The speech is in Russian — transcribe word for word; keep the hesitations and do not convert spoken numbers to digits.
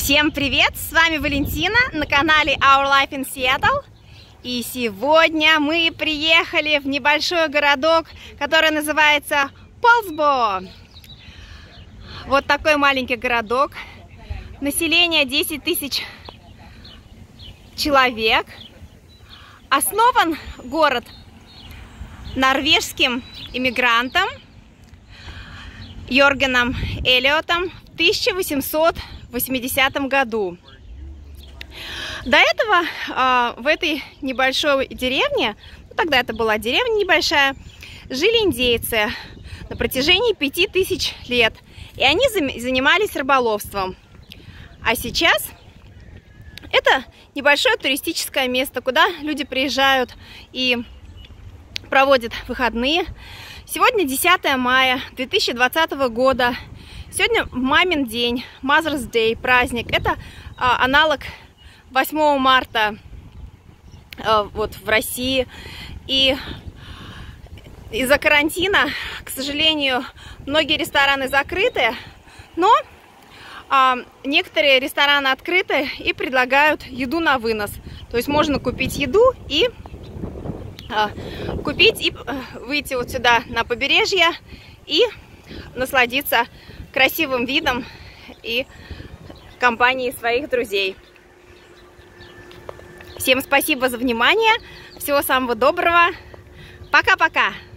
Всем привет! С вами Валентина на канале Our Life in Seattle. И сегодня мы приехали в небольшой городок, который называется Полсбо. Вот такой маленький городок. Население десять тысяч человек. Основан город норвежским иммигрантом Йоргеном Элиотом в тысяча восемьсот восьмидесятом году. До этого э, в этой небольшой деревне, ну, тогда это была деревня небольшая, жили индейцы на протяжении пяти тысяч лет. И они занимались рыболовством. А сейчас это небольшое туристическое место, куда люди приезжают и проводят выходные. Сегодня десятое мая две тысячи двадцатого года. Сегодня мамин день, Mother's Day, праздник. Это а, аналог восьмого марта а, вот в России. И из-за карантина, к сожалению, многие рестораны закрыты, но а, некоторые рестораны открыты и предлагают еду на вынос. То есть можно купить еду и а, купить и а, выйти вот сюда на побережье и насладиться красивым видом и компанией своих друзей. Всем спасибо за внимание. Всего самого доброго. Пока-пока.